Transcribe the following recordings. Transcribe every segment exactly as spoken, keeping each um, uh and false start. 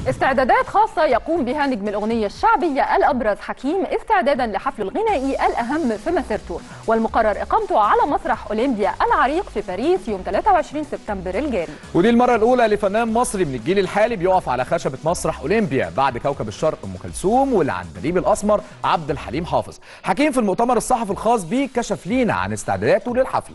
استعدادات خاصة يقوم بها نجم الأغنية الشعبية الأبرز حكيم استعدادا لحفل الغنائي الأهم في مسيرته، والمقرر إقامته على مسرح أولمبيا العريق في باريس يوم ثلاثة وعشرين سبتمبر الجاري. ودي المرة الأولى لفنان مصري من الجيل الحالي بيقف على خشبة مسرح أولمبيا بعد كوكب الشرق أم كلثوم والعندليب الأسمر عبد الحليم حافظ. حكيم في المؤتمر الصحفي الخاص بيه كشف لينا عن استعداداته للحفلة.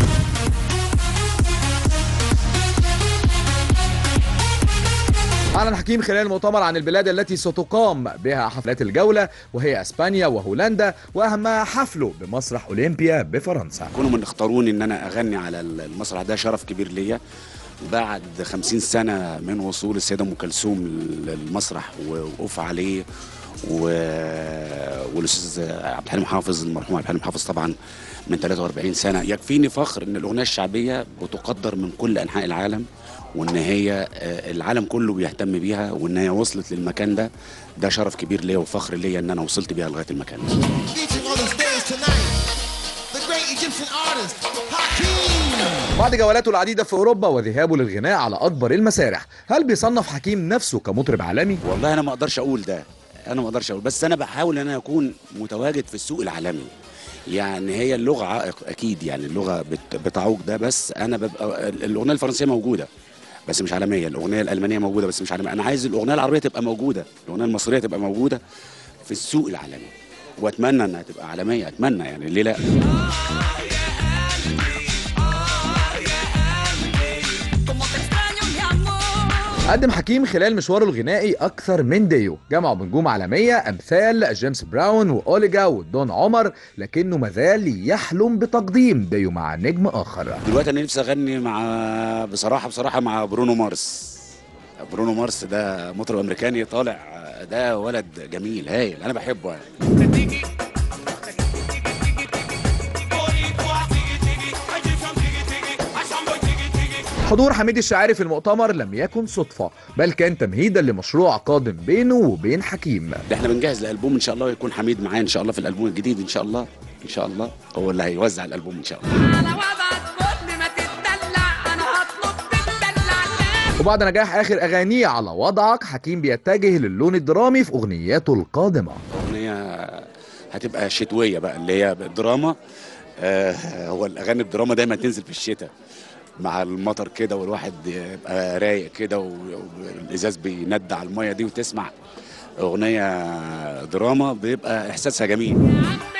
أعلن حكيم خلال المؤتمر عن البلاد التي ستقام بها حفلات الجولة، وهي أسبانيا وهولندا، وأهمها حفله بمسرح أولمبيا بفرنسا. كونوا من اختاروني إن أنا أغني على المسرح ده شرف كبير ليا بعد خمسين سنة من وصول السيدة أم كلثوم للمسرح ووقوف عليه، والاستاذ عبد الحليم حافظ المرحوم عبد الحليم حافظ طبعا من ثلاثة وأربعين سنة. يكفيني فخر ان الاغنيه الشعبيه بتقدر من كل انحاء العالم، وان هي العالم كله بيهتم بيها، وان هي وصلت للمكان ده. ده شرف كبير ليا وفخر ليا ان انا وصلت بيها لغايه المكان ده. بعد جولاته العديدة في أوروبا وذهابه للغناء على أكبر المسارح، هل بيصنف حكيم نفسه كمطرب عالمي؟ والله أنا ما أقدرش أقول ده، أنا ما أقدرش أقول، بس أنا بحاول أن أنا أكون متواجد في السوق العالمي. يعني هي اللغة عائق أكيد، يعني اللغة بتعوق ده، بس أنا ببقى الأغنية الفرنسية موجودة بس مش عالمية، الأغنية الألمانية موجودة بس مش عالمية. أنا عايز الأغنية العربية تبقى موجودة، الأغنية المصرية تبقى موجودة في السوق العالمي، وأتمنى أنها تبقى عالمية، أتمنى يعني ليه لأ. قدم حكيم خلال مشواره الغنائي أكثر من ديو، جمعوا بنجوم عالمية أمثال جيمس براون وأوليجا ودون عمر، لكنه مازال يحلم بتقديم ديو مع نجم آخر. دلوقتي أنا نفسي أغني مع بصراحة بصراحة مع برونو مارس. برونو مارس ده مطرب أمريكاني طالع، ده ولد جميل هايل، أنا بحبه يعني. حضور حميد الشاعري في المؤتمر لم يكن صدفة، بل كان تمهيدا لمشروع قادم بينه وبين حكيم. احنا بنجهز لألبوم ان شاء الله، ويكون حميد معايا ان شاء الله في الألبوم الجديد ان شاء الله، ان شاء الله هو اللي هيوزع الألبوم ان شاء الله. وبعد نجاح آخر أغانيه على وضعك، حكيم بيتجه للون الدرامي في أغنياته القادمة. أغنية هتبقى شتوية بقى اللي هي الدراما. آه هو الأغاني الدراما دايما تنزل في الشتاء مع المطر كده، والواحد يبقى رايق كده والازاز بيندع على الميه دي، وتسمع اغنيه دراما بيبقى احساسها جميل.